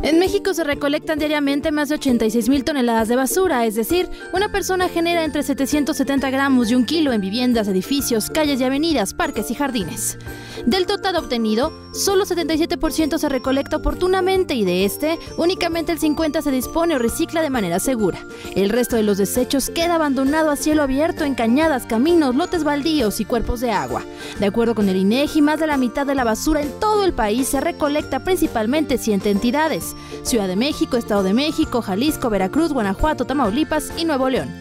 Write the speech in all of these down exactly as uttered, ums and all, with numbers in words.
En México se recolectan diariamente más de ochenta y seis mil toneladas de basura, es decir, una persona genera entre setecientos setenta gramos y un kilo en viviendas, edificios, calles y avenidas, parques y jardines. Del total obtenido, solo setenta y siete por ciento se recolecta oportunamente y de este, únicamente el cincuenta por ciento se dispone o recicla de manera segura. El resto de los desechos queda abandonado a cielo abierto en cañadas, caminos, lotes baldíos y cuerpos de agua. De acuerdo con el INEGI, más de la mitad de la basura en todo el país se recolecta principalmente siete entidades: Ciudad de México, Estado de México, Jalisco, Veracruz, Guanajuato, Tamaulipas y Nuevo León.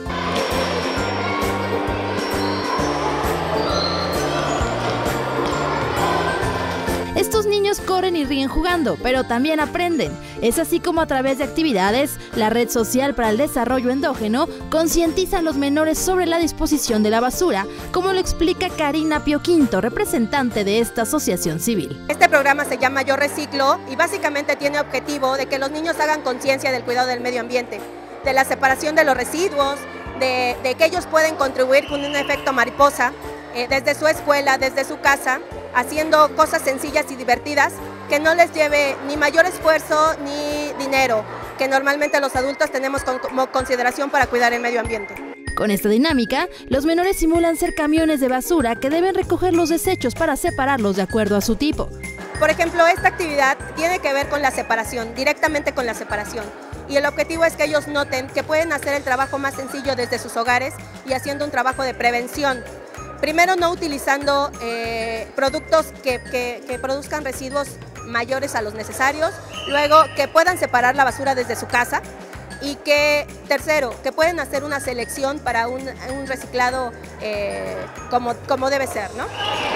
Estos niños corren y ríen jugando, pero también aprenden. Es así como a través de actividades, la Red Social para el Desarrollo Endógeno concientiza a los menores sobre la disposición de la basura, como lo explica Karina Pioquinto, representante de esta asociación civil. Este programa se llama Yo Reciclo y básicamente tiene objetivo de que los niños hagan conciencia del cuidado del medio ambiente, de la separación de los residuos, de, de que ellos pueden contribuir con un efecto mariposa eh, desde su escuela, desde su casa, haciendo cosas sencillas y divertidas que no les lleve ni mayor esfuerzo ni dinero, que normalmente los adultos tenemos como consideración para cuidar el medio ambiente. Con esta dinámica, los menores simulan ser camiones de basura que deben recoger los desechos para separarlos de acuerdo a su tipo. Por ejemplo, esta actividad tiene que ver con la separación, directamente con la separación. Y el objetivo es que ellos noten que pueden hacer el trabajo más sencillo desde sus hogares y haciendo un trabajo de prevención. Primero, no utilizando eh, productos que, que, que produzcan residuos mayores a los necesarios. Luego, que puedan separar la basura desde su casa. Y que, tercero, que pueden hacer una selección para un, un reciclado eh, como, como debe ser, ¿no?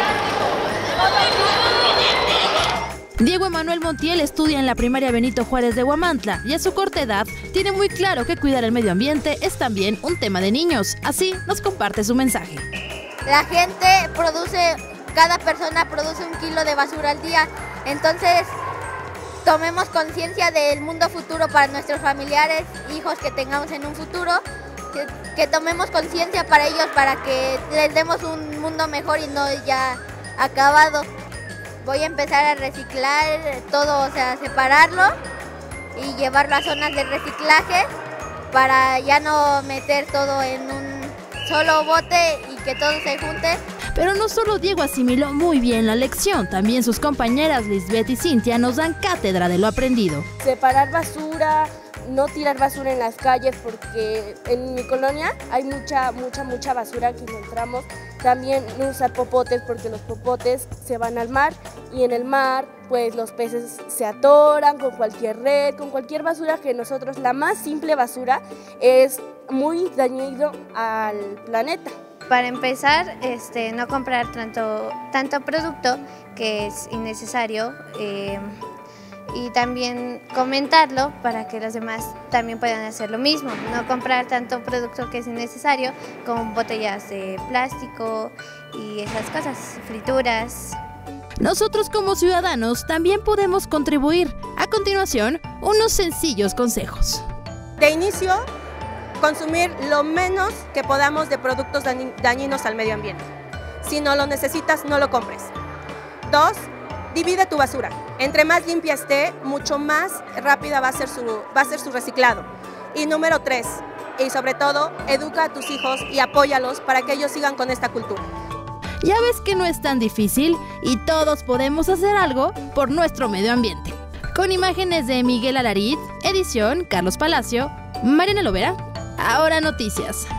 Diego Emanuel Montiel estudia en la primaria Benito Juárez de Huamantla y a su corta edad tiene muy claro que cuidar el medio ambiente es también un tema de niños. Así nos comparte su mensaje. La gente produce, cada persona produce un kilo de basura al día, entonces tomemos conciencia del mundo futuro para nuestros familiares, hijos que tengamos en un futuro, que, que tomemos conciencia para ellos, para que les demos un mundo mejor y no ya acabado. Voy a empezar a reciclar todo, o sea, separarlo y llevarlo a zonas de reciclaje para ya no meter todo en un solo bote y que todo se junte. Pero no solo Diego asimiló muy bien la lección, también sus compañeras Lisbeth y Cintia nos dan cátedra de lo aprendido. Separar basura, no tirar basura en las calles, porque en mi colonia hay mucha, mucha, mucha basura que encontramos. También no usar popotes, porque los popotes se van al mar y en el mar pues los peces se atoran con cualquier red, con cualquier basura que nosotros, la más simple basura, es muy dañino al planeta. Para empezar, este, no comprar tanto, tanto producto que es innecesario eh, y también comentarlo para que los demás también puedan hacer lo mismo. No comprar tanto producto que es innecesario como botellas de plástico y esas cosas, frituras. Nosotros como ciudadanos también podemos contribuir. A continuación, unos sencillos consejos. De inicio, consumir lo menos que podamos de productos dañinos al medio ambiente. Si no lo necesitas, no lo compres. Dos, divide tu basura. Entre más limpia esté, mucho más rápida va a ser su, va a ser su reciclado. Y número tres, y sobre todo, educa a tus hijos y apóyalos para que ellos sigan con esta cultura. Ya ves que no es tan difícil y todos podemos hacer algo por nuestro medio ambiente. Con imágenes de Miguel Alariz, edición Carlos Palacio, Mariana Lovera. Ahora Noticias.